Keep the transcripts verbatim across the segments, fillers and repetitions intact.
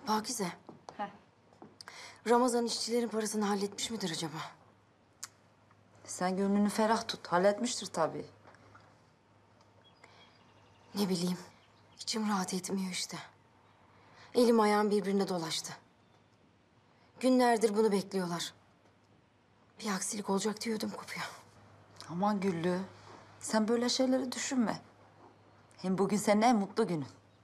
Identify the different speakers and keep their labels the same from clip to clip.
Speaker 1: Pakize.
Speaker 2: Heh.
Speaker 1: Ramazan işçilerin parasını halletmiş midir acaba?
Speaker 2: Sen gönlünü ferah tut. Halletmiştir tabii.
Speaker 1: Ne bileyim. İçim rahat etmiyor işte. Elim ayağım birbirine dolaştı. Günlerdir bunu bekliyorlar. Bir aksilik olacak diyordum kopuyor.
Speaker 2: Aman Güllü. Sen böyle şeyleri düşünme. Hem bugün senin en mutlu günün.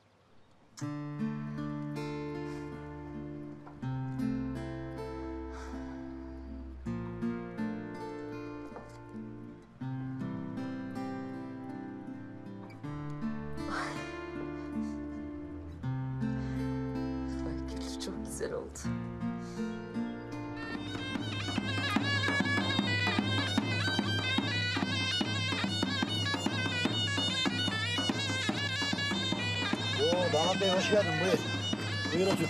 Speaker 2: Ay Güllü çok güzel oldu.
Speaker 3: Oo, damat bey hoş geldin. Buyur. Buyur otur.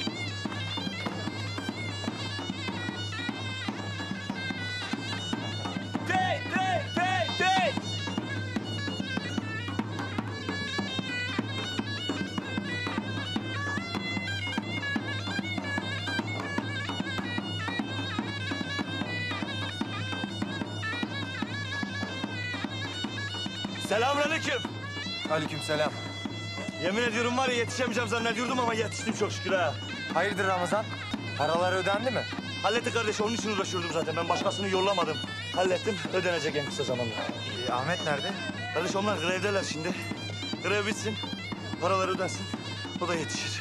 Speaker 4: Dey, dey, dey, dey! Selamünaleyküm.
Speaker 5: Aleykümselam.
Speaker 4: Yemin ediyorum var ya yetişemeyeceğim zannediyordum ama yetiştim çok şükür ha.
Speaker 5: Hayırdır Ramazan? Paralar ödendi mi?
Speaker 4: Hallettik kardeş, onun için uğraşıyordum zaten. Ben başkasını yollamadım. Hallettim, ödenecek en kısa zamanda.
Speaker 5: Ee, Ahmet nerede?
Speaker 4: Kardeş onlar grevdeler şimdi. Grev bitsin, paralar ödensin. O da yetişir.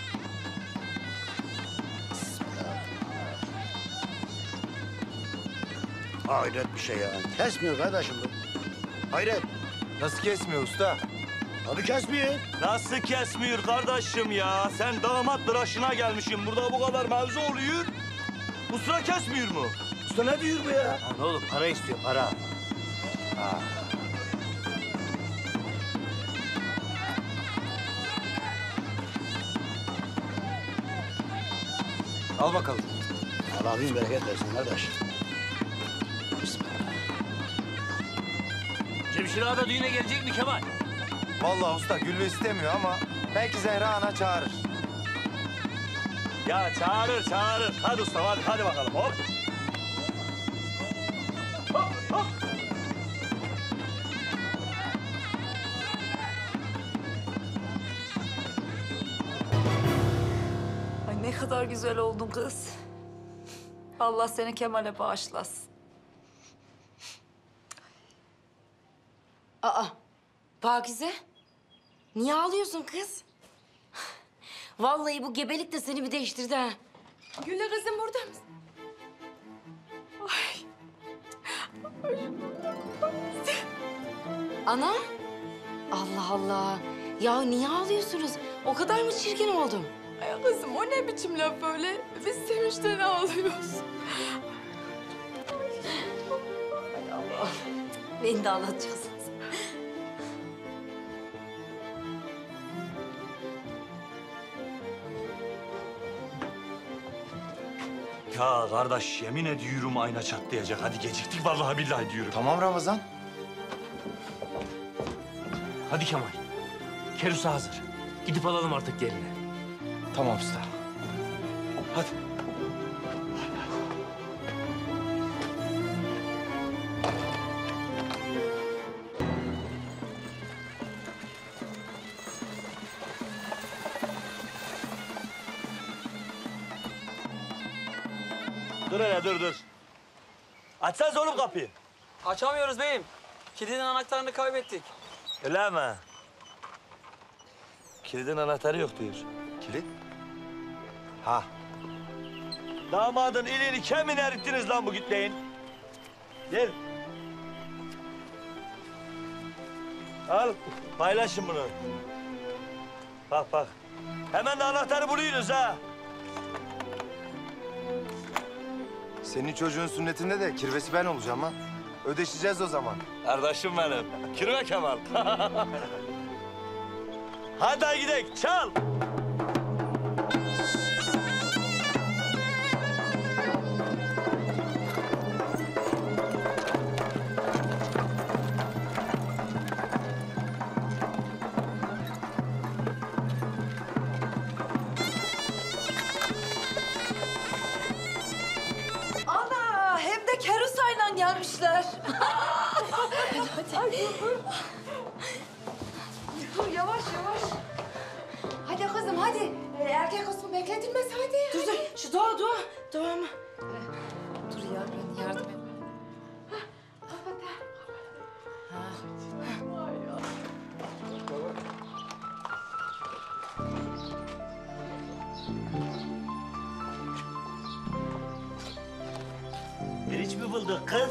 Speaker 3: Hayret bir şey ya. Kesmiyor kardeşim bu. Hayret.
Speaker 5: Nasıl kesmiyor usta?
Speaker 3: Abi kesmiyor.
Speaker 4: Nasıl kesmiyor kardeşim ya? Sen damat tıraşına gelmişsin. Burada bu kadar mevzu oluyor. Bu sıra kesmiyor mu? Usta ne diyor bu ya?
Speaker 6: Lan oğlum para istiyor para.
Speaker 5: Al bakalım.
Speaker 3: Allah bin bereket versin kardeş. Bismillah.
Speaker 6: Cemşir Ağa da düğüne gelecek mi Kemal?
Speaker 5: Vallahi usta Güllü istemiyor ama belki Zehra ana çağırır.
Speaker 4: Ya çağırır çağırır. Hadi usta hadi, hadi bakalım hop. Hop hop.
Speaker 2: Ay ne kadar güzel oldun kız. Allah seni Kemal'e bağışlasın.
Speaker 1: Aa, Pakize. Niye ağlıyorsun kız? Vallahi bu gebelik de seni bir değiştirdi ha.
Speaker 7: Gülle kızım burada mısın? Ay.
Speaker 1: Ana. Allah Allah. Ya niye ağlıyorsunuz? O kadar mı çirkin oldum?
Speaker 7: Ay kızım o ne biçim laf öyle? Biz sevinçten ağlıyoruz.
Speaker 1: Beni de ağlatacaksınız.
Speaker 4: Ya kardeş yemin ediyorum ayna çatlayacak. Hadi geciktik vallahi billahi diyorum.
Speaker 5: Tamam Ramazan.
Speaker 6: Hadi Kemal. Kerusa hazır. Gidip alalım artık gelini.
Speaker 5: Tamam usta.
Speaker 4: Hadi. Dur hele dur dur. Açsanız oğlum kapıyı.
Speaker 8: Açamıyoruz beyim. Kilidin anahtarını kaybettik.
Speaker 4: Öyle mi? Kilidin anahtarı yok diyor.
Speaker 5: Kilit? Ha.
Speaker 4: Damadın ilini kemini erittiniz lan bu gitleyin. Gel. Al, paylaşın bunu. Bak bak. Hemen de anahtarı buluyorsunuz ha.
Speaker 5: Senin çocuğun sünnetinde de kirvesi ben olacağım ha. Ödeşeceğiz o zaman.
Speaker 4: Kardeşim benim. Kirve Kemal. Hadi gidelim, çal.
Speaker 7: hadi. Dur yavaş yavaş. Hadi kızım hadi. Ee, erkek kısmı bekletilmez hadi.
Speaker 1: Dur dur, şu doğa, doğa. Doğa mı?
Speaker 7: Dur ya ben yardım et. Kapat ha.
Speaker 4: Meriç mi bulduk kız?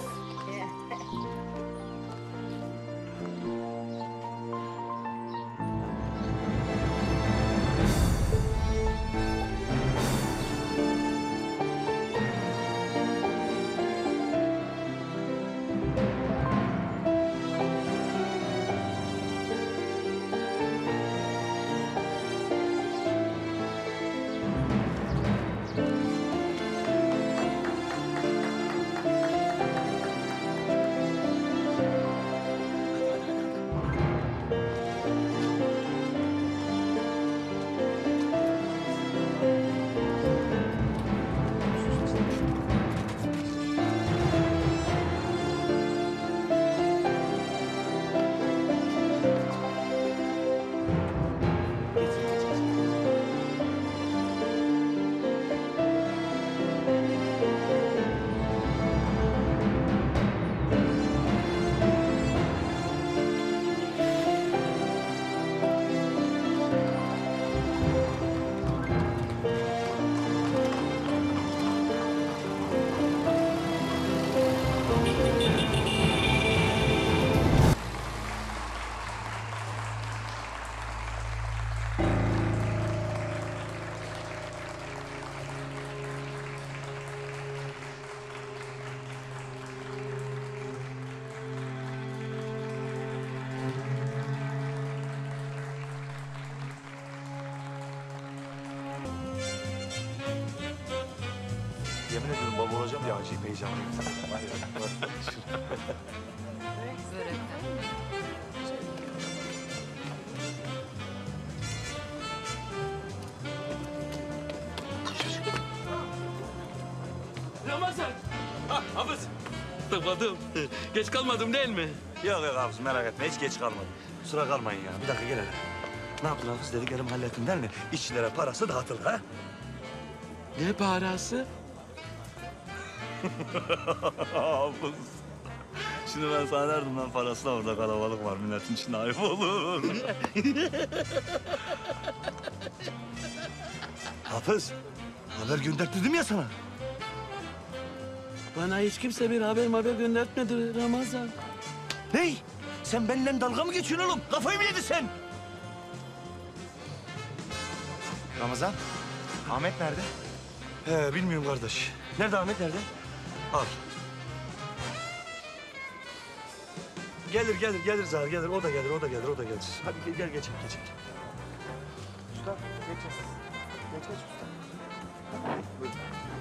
Speaker 5: Yemin ediyorum baba olacağım ya acayip heyecanlıyım.
Speaker 6: Ramazan. Ha, Hafız. Tıkladım. Geç kalmadım değil mi?
Speaker 4: Yok yok abi merak etme hiç geç kalmadım. Kusura kalmayın ya. Bir dakika gel hele. Ne yaptın Hafız dediklerimi hallettin değil mi? İşçilere parası dağıtıldı ha?
Speaker 6: Ne parası?
Speaker 4: Hafız. Şimdi ben sana derdim ben parasına orada kalabalık var. Milletin içinde ayıp olur. Hafız. Haber gönderttirdim ya sana.
Speaker 6: Bana hiç kimse bir haber haber göndertmedi Ramazan.
Speaker 4: Hey! Sen benimle dalga mı geçiyorsun oğlum? Kafayı mı yedin sen?
Speaker 5: Ramazan, Ahmet nerede?
Speaker 4: He bilmiyorum kardeş. Nerede Ahmet nerede? Al. Gelir gelir gelir Zahar gelir. O da gelir o da gelir o da gelir. Hadi gel gel geçelim geçelim.
Speaker 5: Usta, geç. Geç geç usta. Buyurun.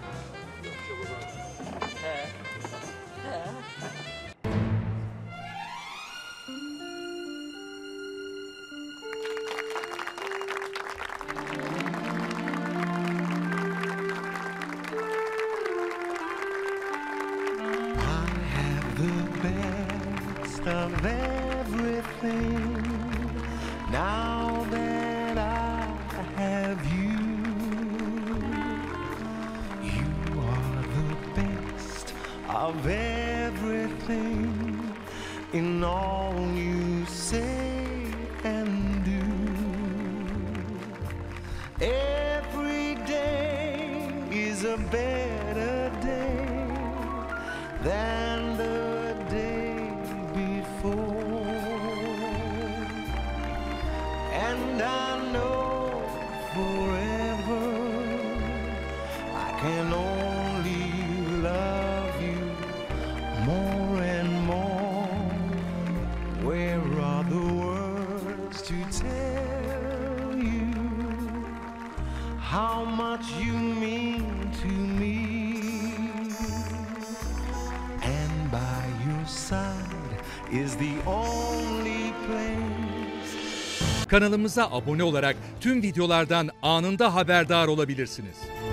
Speaker 9: Of everything now that I have you. You are the best of everything in all you say and do. Every day is a better day than the day before, and I know forever I can only love you more and more. Where are the words to tell you how much you mean to me? And by your side is the only place.
Speaker 10: Kanalımıza abone olarak tüm videolardan anında haberdar olabilirsiniz.